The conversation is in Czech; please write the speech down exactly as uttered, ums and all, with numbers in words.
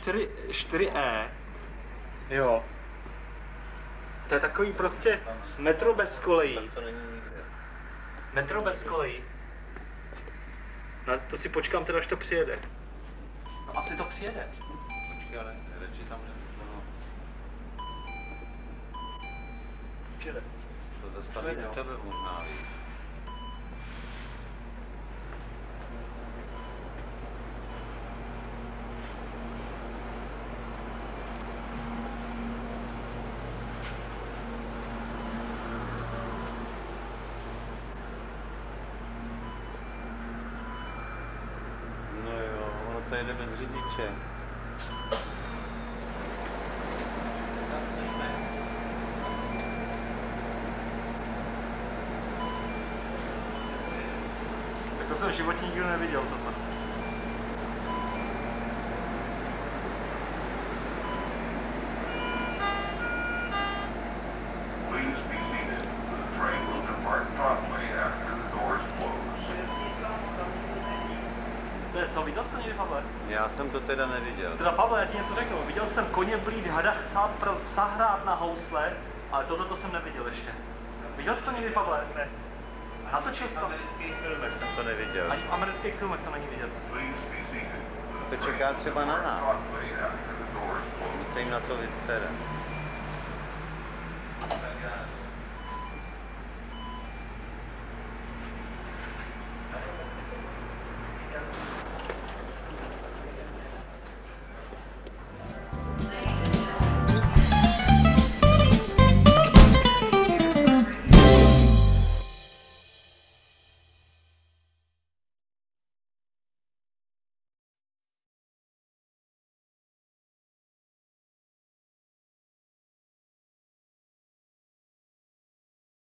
čtyři E. Jo. To je takový prostě metro bez kolejí. To není nikde. Metro bez kolejí. Na to si počkám teda, až to přijede. No asi to přijede. Počkej, ale radši tam no. Přijede. To zastaví u tebe možná, víš. To jede bez řidiče. Tak to jsem v životě nikdy neviděl tohle. To je co, viděl jsi to někdy, Pavle? Já jsem to teda neviděl. Teda Pavle, já ti něco řeknu. Viděl jsem koně blít, hada chcát, psa hrát na housle, ale tohle to jsem neviděl ještě. Viděl jsi to někdy, Pavle? Ne. Natočil jsi to? V amerických filmech jsem to neviděl. Ani v amerických filmech to není vidět. To čeká třeba na nás. Se jim na to vysere.